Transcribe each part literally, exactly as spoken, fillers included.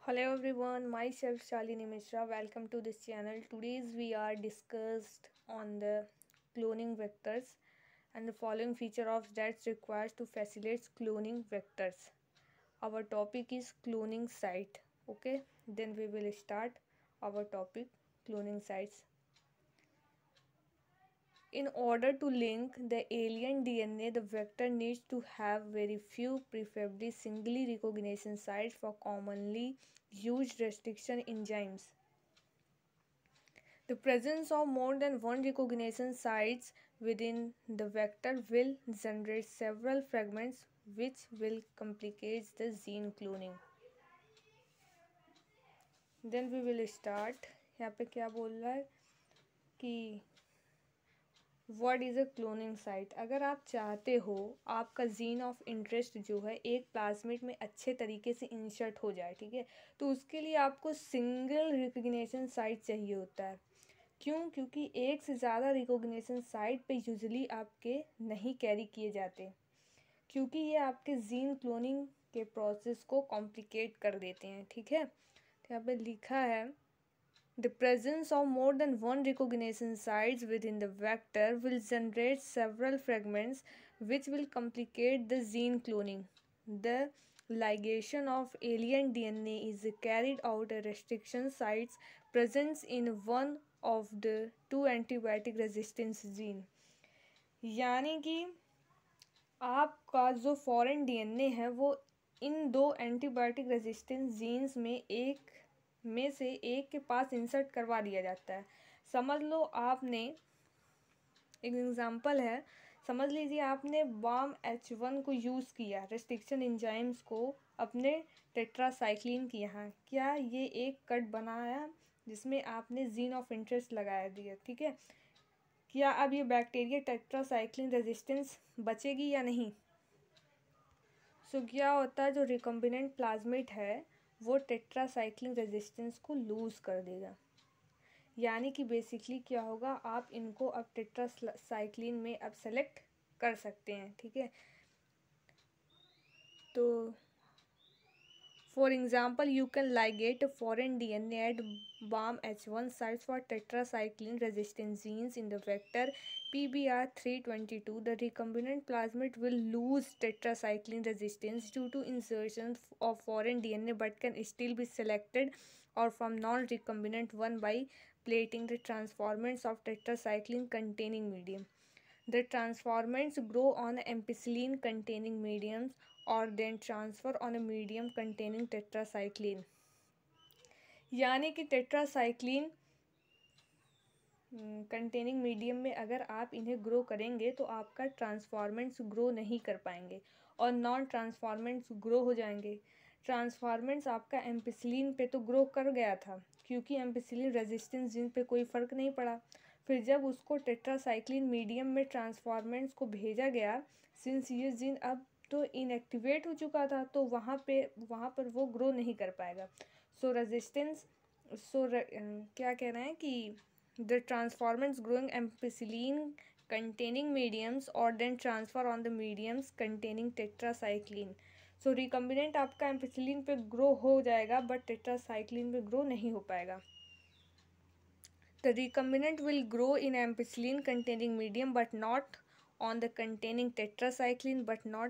Hello everyone, myself Shalini Mishra. Welcome to this channel. Today's we are discussed on the cloning vectors and the following feature of that's required to facilitate cloning vectors. Our topic is cloning site. Okay, then we will start our topic cloning sites. In order to link the alien D N A, the vector needs to have very few, preferably singly recognition sites for commonly used restriction enzymes. The presence of more than one recognition sites within the vector will generate several fragments which will complicate the gene cloning. Then we will start. यहाँ पे क्या बोल रहा है कि what is a cloning site. अगर आप चाहते हो आपका जीन ऑफ इंटरेस्ट जो है एक प्लाज्मिड में अच्छे तरीके से इंसर्ट हो जाए, ठीक है, तो उसके लिए आपको सिंगल रिकग्निशन साइट चाहिए होता है। क्यों? क्योंकि एक से ज़्यादा रिकॉग्निशन साइट पे यूजुअली आपके नहीं कैरी किए जाते, क्योंकि ये आपके जीन क्लोनिंग के प्रोसेस को कॉम्प्लिकेट कर देते हैं, ठीक है। तो यहाँ पे लिखा है the presence of more than one recognition sites within the vector will generate several fragments which will complicate the gene cloning. The ligation of alien D N A is carried out at restriction sites present in one of the two antibiotic resistance gene। यानी कि आपका जो foreign DNA है वो इन दो antibiotic resistance jeans में एक में से एक के पास इंसर्ट करवा दिया जाता है। समझ लो आपने एक एग्जांपल है, समझ लीजिए आपने बाम एच वन को यूज़ किया रेस्ट्रिक्शन एंजाइम्स को अपने टेट्रासाइक्लिन की यहाँ, क्या ये एक कट बनाया जिसमें आपने जीन ऑफ इंटरेस्ट लगाया दिया, ठीक है। क्या अब ये बैक्टीरिया टेट्रासाइक्लिन रेजिस्टेंस बचेगी या नहीं? सो so, क्या होता है, जो रिकम्बिनेंट प्लाज्मिड है वो टेट्रासाइक्लिन रेजिस्टेंस को लूज़ कर देगा। यानी कि बेसिकली क्या होगा, आप इनको अब टेट्रासाइक्लिन में अब सेलेक्ट कर सकते हैं, ठीक है। तो for example you can ligate a foreign D N A at Bam H one sites for tetracycline resistant genes in the vector P B R three twenty-two. The recombinant plasmid will lose tetracycline resistance due to insertion of foreign D N A but can still be selected or from non-recombinant one by plating the transformants of tetracycline containing medium. The transformants grow on ampicillin containing mediums और then transfer on a medium containing tetracycline. यानी कि tetracycline containing medium में अगर आप इन्हें grow करेंगे तो आपका ट्रांसफॉर्मेंट्स ग्रो नहीं कर पाएंगे और नॉन ट्रांसफॉर्मेंट्स ग्रो हो जाएंगे। ट्रांसफॉर्मेंट्स आपका एम्पिसिलिन पे तो ग्रो कर गया था क्योंकि एम्पिसिलिन रेजिस्टेंस जीन पे कोई फ़र्क नहीं पड़ा। फिर जब उसको टेट्रासाइक्लिन मीडियम में ट्रांसफॉर्मेंट्स को भेजा गया, सिंस ये जीन अब तो इनएक्टिवेट हो चुका था, तो वहाँ पे वहाँ पर वो ग्रो नहीं कर पाएगा। सो रेजिस्टेंस सो क्या कह रहे हैं कि the transformants growing ampicillin containing mediums और then transfer on the mediums containing tetracycline. So recombinant आपका एम्पिसिलिन पे ग्रो हो जाएगा बट टेट्रासाइक्लिन पे ग्रो नहीं हो पाएगा। The recombinant will grow in ampicillin containing medium but not on the containing tetracycline but not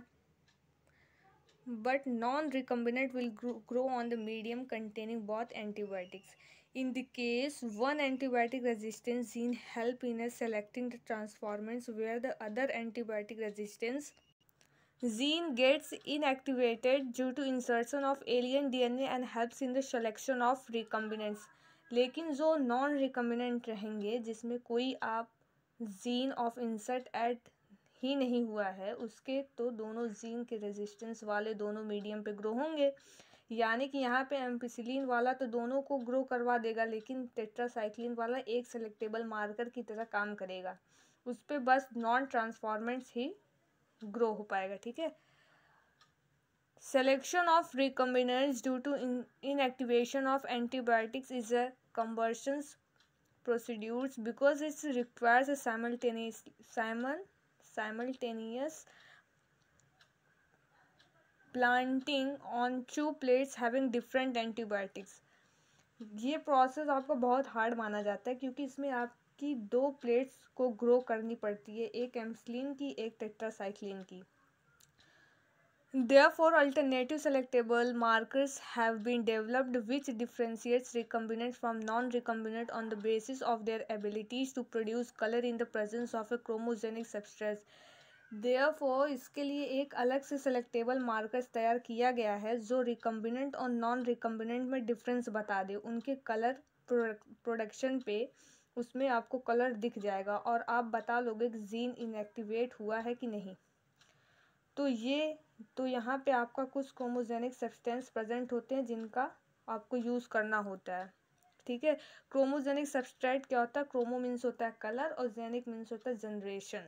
but non-recombinant will grow, grow on the medium containing both antibiotics. In the case one antibiotic resistance gene help in selecting the transformants where the other antibiotic resistance gene gets inactivated due to insertion of alien D N A and helps in the selection of recombinants। लेकिन जो non recombinant रहेंगे जिसमें कोई आप gene of insert add ही नहीं हुआ है उसके तो दोनों जीन के रेजिस्टेंस वाले दोनों मीडियम पे ग्रो होंगे। यानी कि यहाँ पे एम्पिसिलिन वाला तो दोनों को ग्रो करवा देगा लेकिन टेट्रासाइक्लिन वाला एक सेलेक्टेबल मार्कर की तरह काम करेगा, उस पर बस नॉन ट्रांसफॉर्मेंट्स ही ग्रो हो पाएगा, ठीक है। Selection of recombinants due to in inactivation of antibiotics is a conversion procedure because it requires a simultaneous simul, simultaneous planting on two plates having different antibiotics. ये प्रोसेस आपको बहुत hard माना जाता है क्योंकि इसमें आपकी दो प्लेट्स को ग्रो करनी पड़ती है, एक एम्सिलिन की, एक टेट्रासाइक्लिन की। Therefore, alternative selectable markers have been developed which differentiates recombinant from non-recombinant on the basis of their abilities to produce color in the presence of a chromogenic substrate. Therefore, इसके लिए एक अलग से सेलेक्टेबल मार्कर्स तैयार किया गया है जो रिकम्बिनेंट और नॉन रिकम्बिनेंट में डिफरेंस बता दे, उनके कलर प्रोडक्शन पे उसमें आपको कलर दिख जाएगा और आप बता लोगे कि जीन इनएक्टिवेट हुआ है कि नहीं। तो ये तो यहाँ पे आपका कुछ क्रोमोजेनिक सब्सटेंस प्रेजेंट होते हैं जिनका आपको यूज़ करना होता है, ठीक है। क्रोमोजेनिक सब्सट्रेट क्या होता है? क्रोमो मीन्स होता है कलर और जेनिक मीन्स होता है generation.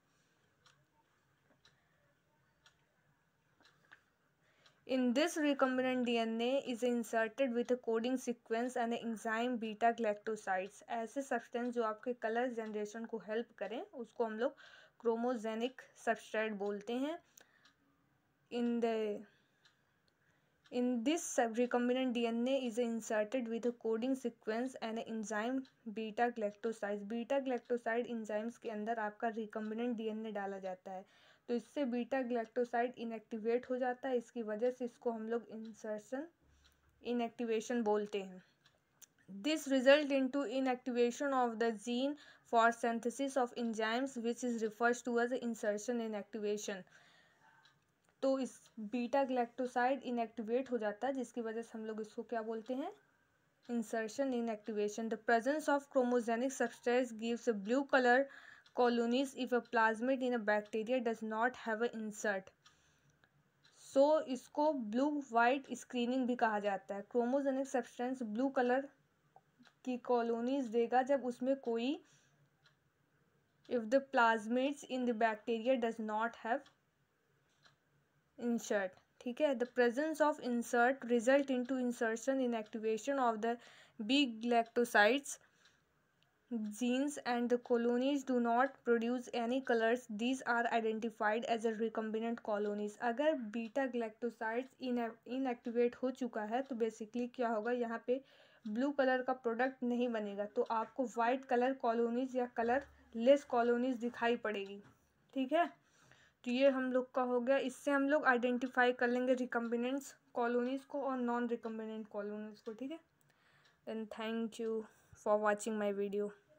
In this recombinant D N A is inserted with a coding sequence and an enzyme beta galactosides। ऐसे सब्सटेंस जो आपके कलर जनरेशन को हेल्प करें उसको हम लोग क्रोमोजेनिक सब्सट्रेट बोलते हैं। In the in this recombinant D N A is inserted with a coding sequence and an enzyme beta galactosides। Beta galactoside enzymes के अंदर आपका रिकम्बिनेंट डीएनए डाला जाता है, तो इससे बीटा ग्लैक्टोसाइड इनएक्टिवेट हो जाता है। इसकी वजह से इसको हम लोग इंसर्शन इनएक्टिवेशन बोलते हैं। This result into inactivation of the gene for synthesis of enzymes which is refers to as insertion inactivation. तो इस बीटा ग्लैक्टोसाइड इनएक्टिवेट हो जाता है जिसकी वजह से हम लोग इसको क्या बोलते हैं? Insertion inactivation. The presence of chromogenic substrate gives a blue colour colonies if a plasmid in a bacteria does not have a insert। So so, इसको ब्लू वाइट स्क्रीनिंग भी कहा जाता है। क्रोमोजेनिक सब्सटेंस ब्लू कलर की colonies देगा जब उसमें कोई if the plasmids in the bacteria does not have insert, ठीक है। The presence of insert result into insertion inactivation of the B galactosides genes and the colonies do not produce any colors, these are identified as a recombinant colonies। अगर beta galactosides inactivate हो चुका है तो basically क्या होगा, यहाँ पे blue colour का प्रोडक्ट नहीं बनेगा, तो आपको वाइट कलर कॉलोनीज या कलर लेस कॉलोनीज दिखाई पड़ेगी, ठीक है। तो ये हम लोग का हो गया। इससे हम लोग आइडेंटिफाई कर लेंगे रिकम्बिनेंट्स कॉलोनीज को और नॉन रिकम्बिनेंट कॉलोनीज को, ठीक है। Then thank you for watching my video।